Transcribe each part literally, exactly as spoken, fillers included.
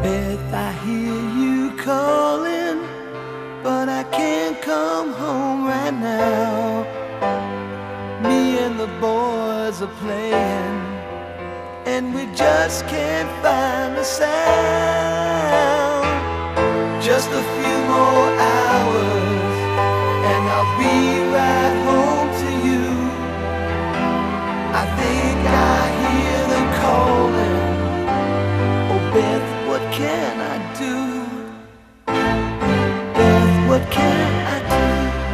Beth, I hear you calling, but I can't come home right now. Me and the boys are playing, and we just can't find a sound. Just a few more hours, and I'll be right home to you. I think I hear them calling. Oh, Beth, what can I do? Beth, what can I do?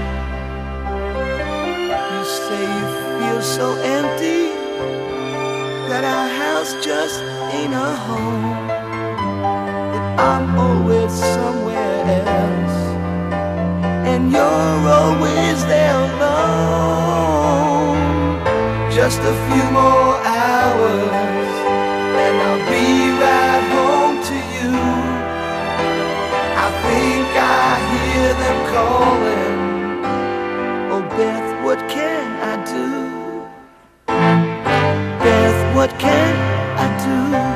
You say you feel so empty, that our house just ain't a home, that I'm always somewhere else, and you're always there alone. Just a few more hours, and I'll be right home to you. I think I hear them calling. Oh, Beth, what can I do? Beth, what can I do?